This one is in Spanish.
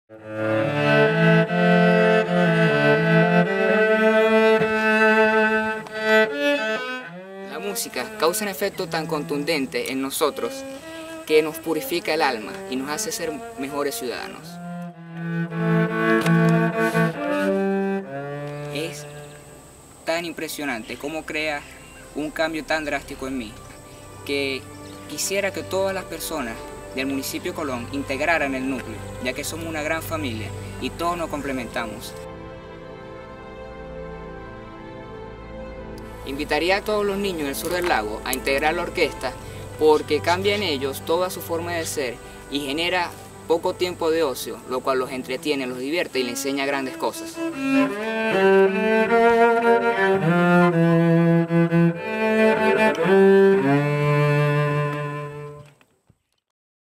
La música causa un efecto tan contundente en nosotros que nos purifica el alma y nos hace ser mejores ciudadanos. Es tan impresionante cómo crea un cambio tan drástico en mí que quisiera que todas las personas del municipio de Colón integraran el núcleo, ya que somos una gran familia y todos nos complementamos. Invitaría a todos los niños del sur del lago a integrar la orquesta porque cambia en ellos toda su forma de ser y genera poco tiempo de ocio, lo cual los entretiene, los divierte y les enseña grandes cosas.